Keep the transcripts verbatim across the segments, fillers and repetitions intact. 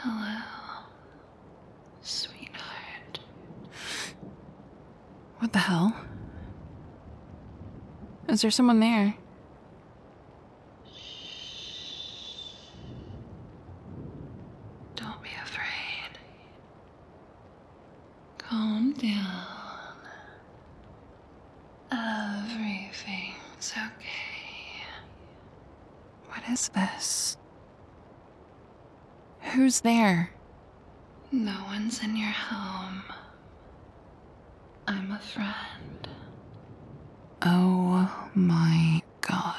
Hello, sweetheart. What the hell? Is there someone there? Don't be afraid. Calm down. Everything's okay. What is this? Who's there? No one's in your home. I'm a friend. Oh my god.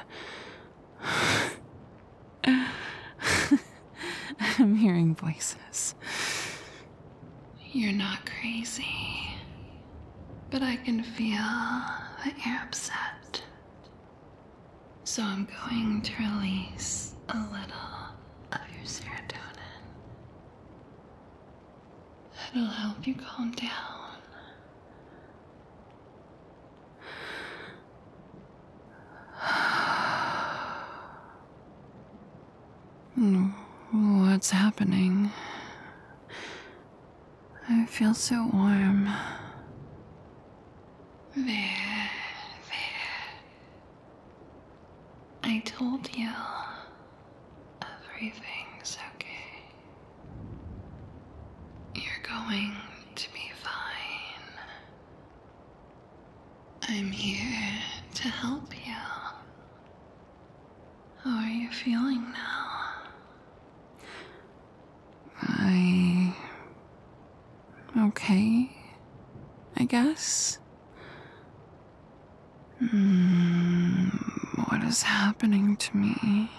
I'm hearing voices. You're not crazy, but I can feel that you're upset. So I'm going to release a little of your serotonin. It'll help you calm down. What's happening? I feel so warm. There, there. I told you. Everything's okay. You're going to be fine. I'm here to help you. How are you feeling now? I... okay, I guess. Mm, what is happening to me?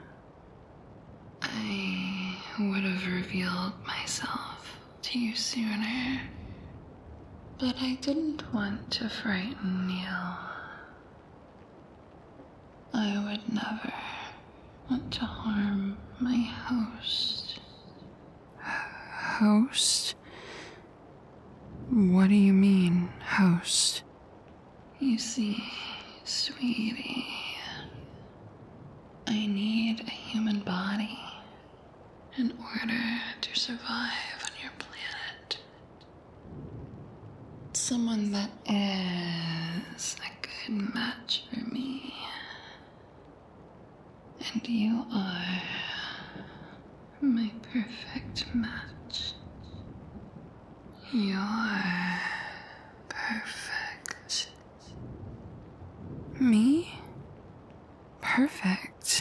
I would have revealed myself to you sooner, but I didn't want to frighten you. I would never want to harm my host. Host? What do you mean, host? You see, sweetie, I need a human body in order to survive on your planet. Someone that is a good match for me. And you are my perfect match. You're perfect. Me? Perfect.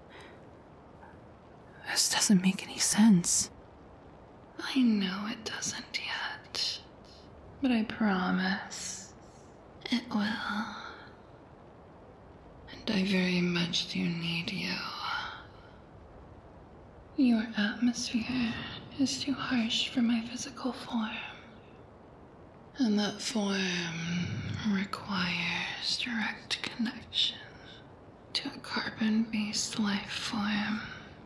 This doesn't make any sense. I know it doesn't yet, but I promise it will. And I very much do need you. Your atmosphere is too harsh for my physical form. And that form requires direct connection to a carbon-based life form.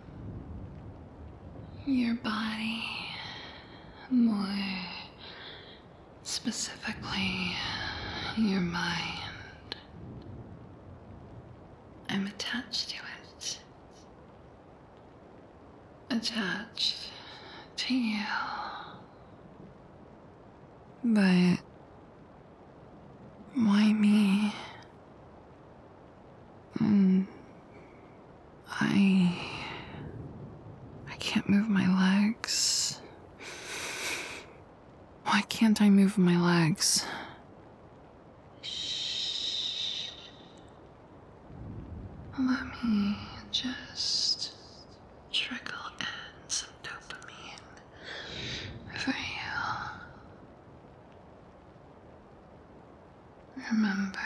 Your body, more specifically, your mind. I'm attached to it. Attached to you. But why me? Mm, I... I can't move my legs. Why can't I move my legs? Shh. Let me just trickle in some dopamine for you. Remember,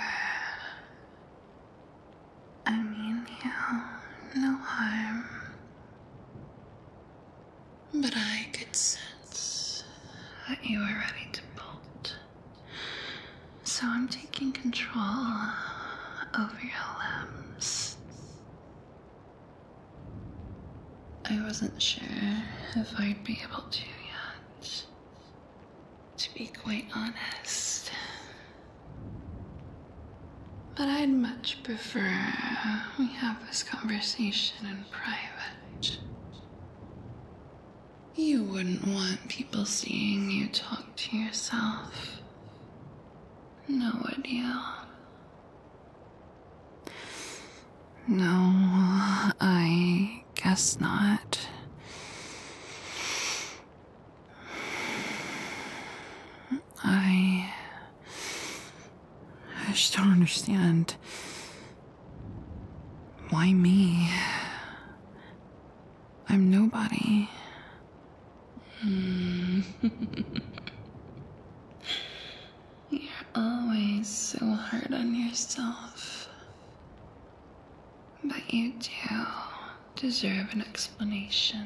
I mean you no harm. But I could sense that you were ready to bolt. So I'm taking control over your limbs. I wasn't sure if I'd be able to yet. To be quite honest. But I'd much prefer we have this conversation in private. You wouldn't want people seeing you talk to yourself. No, would you? No, I guess not. I... I just don't understand. Why me? I'm nobody. Hmm. You're always so hard on yourself. But you do deserve an explanation.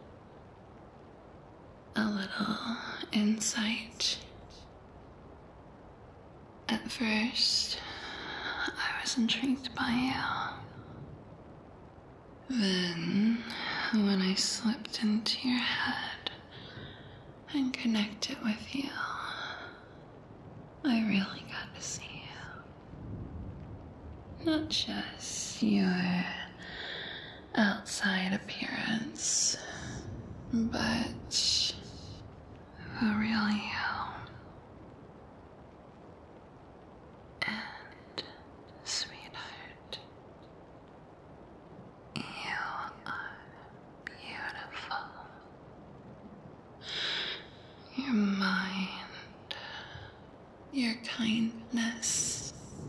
A little insight. At first, I was intrigued by you. Then, when I slipped into your head and connected with you, I really got to see you. Not just your outside appearance, but the real you. And, sweetheart, you are beautiful. Your mind, your kindness.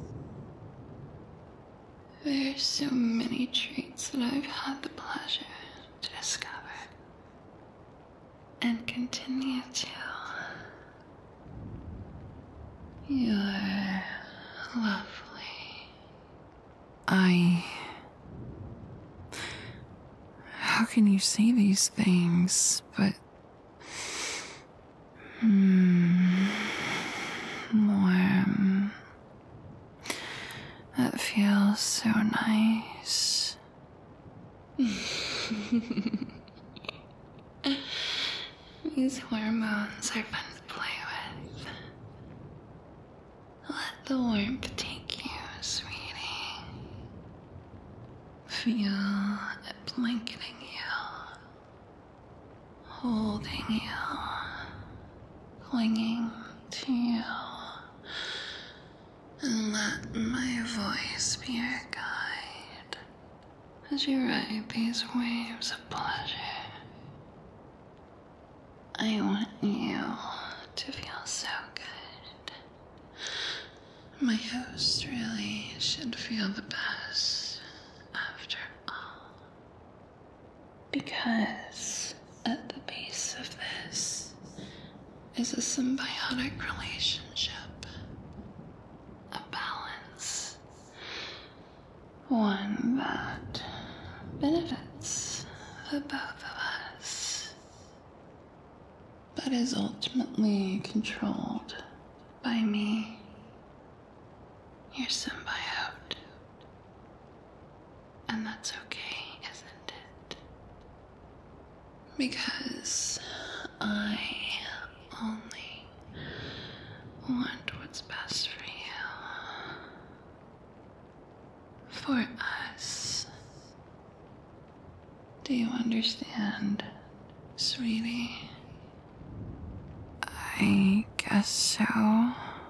There are so many traits that I've had the pleasure to discover and continue to. You're lovely. I... How can you say these things, but... Hmm... Warm... That feels so nice. These hormones are fun to play with. Let the warmth take you, sweetie. Feel it blanketing you, holding you, clinging to you. And let my voice be your guide as you ride these waves of pleasure. I want you to feel so good. My host really should feel the best after all. Because at the base of this is a symbiotic relationship. A balance. One that benefits the both of us, but is ultimately controlled by me, your symbiote. And that's okay, isn't it? Because I only want what's best for you. For us. Do you understand, sweetie? I guess so.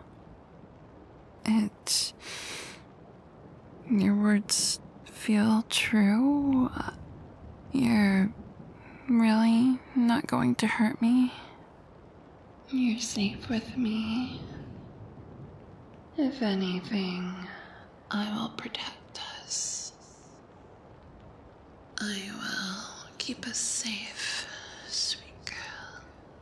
It... Your words feel true. You're really not going to hurt me? You're safe with me. If anything, I will protect us. I will keep us safe, sweet girl.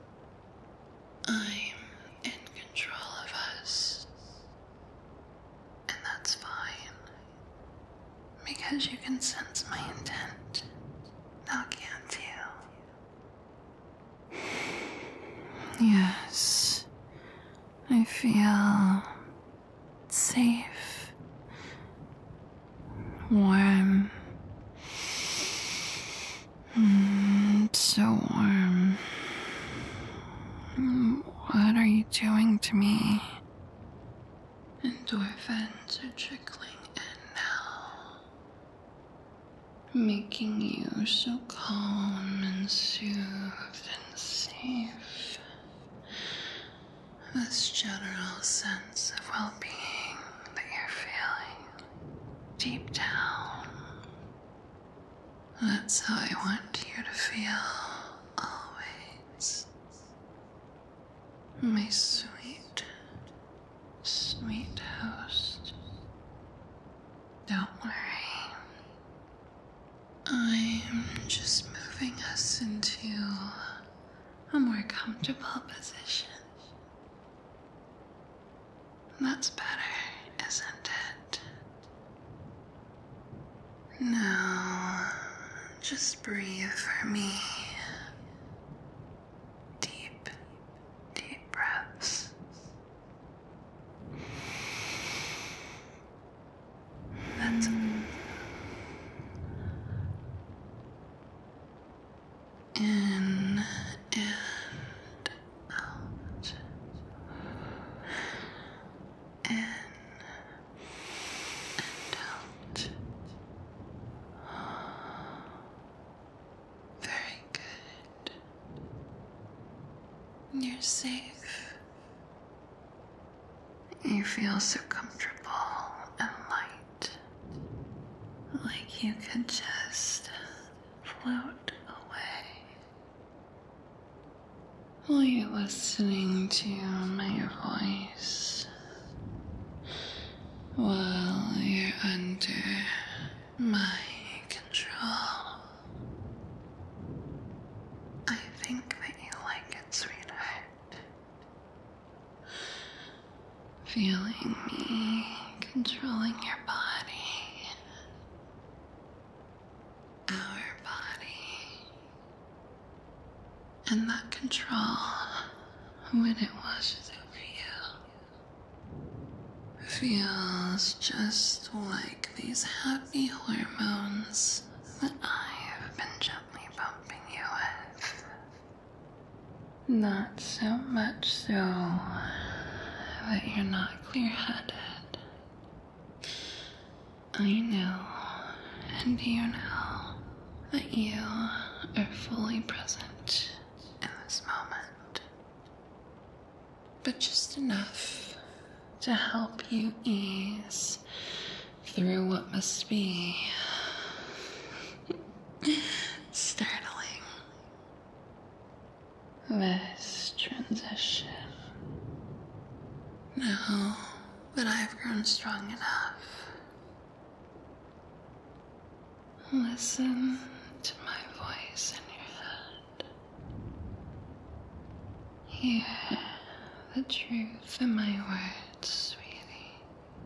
I'm in control of us. And that's fine. Because you can sense my intent. Now can't you? Yes. I feel safe. Warm. Mm, so warm. What are you doing to me? Endorphins are trickling in now. making you so calm and soothed and safe. This general sense of well-being that you're feeling deep down. That's how I want you to feel always. My sweet, sweet host. Don't worry. I'm just moving us into a more comfortable position. That's better, isn't it? Now, just breathe for me. Deep, deep breaths. That's in and out. In and out. Very good. You're safe. You feel so comfortable and light. Like you could just float away. While you're listening to my voice, while you're under my control. I think that you like it, sweetheart. Feeling me controlling your body. Our body. And that control, when it washes over you, feels just like these happy hormones that I've been gently bumping you with. Not so much so that you're not clear-headed. I know, and you know, that you are fully present in this moment. But just enough to help you ease through what must be startling. This transition. Now that I've grown strong enough, listen to my voice in your head. Hear the truth in my words, sweetie.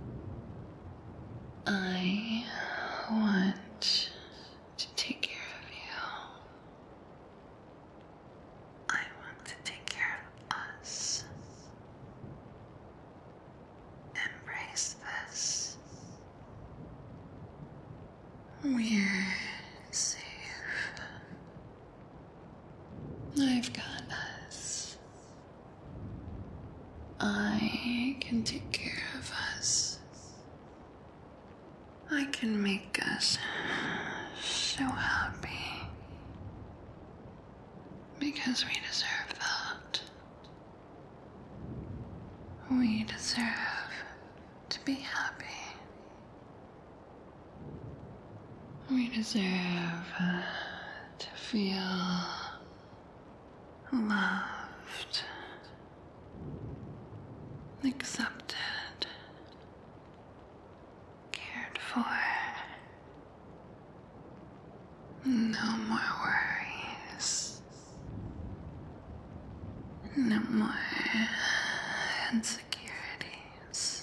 I want to take care of you. I want to take care of us. Embrace this. We're safe. I've got us. I can take care of us. I can make us so happy. Because we deserve that. We deserve to be happy. We deserve uh, to feel loved, accepted, cared for. No more worries. No more insecurities.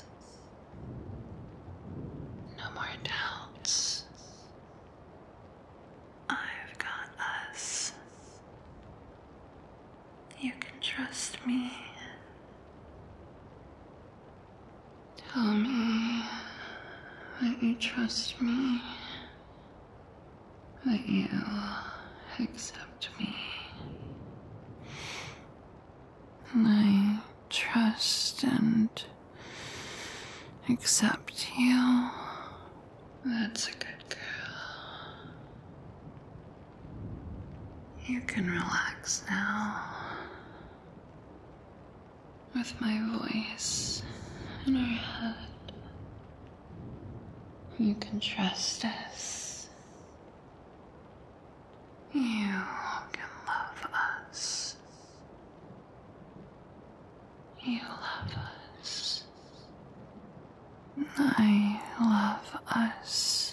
No more doubts. I've got us. You can trust me. Tell me that you trust me. That you accept me. I trust and accept you. That's a good girl. You can relax now. With my voice in our head, you can trust us. You can love us. You love us. I love us.